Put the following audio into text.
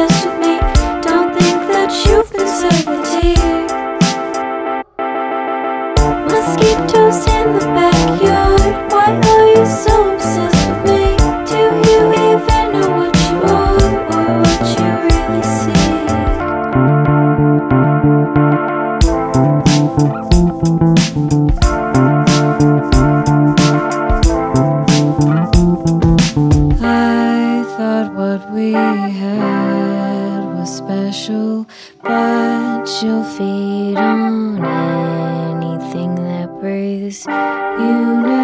obsessed with me. Don't think that you've been served with tea. Mosquitos in the backyard, why are you so obsessed with me? Do you even know what you are, or what you really see? I thought what we had was special, but you'll feed on anything that breathes. You know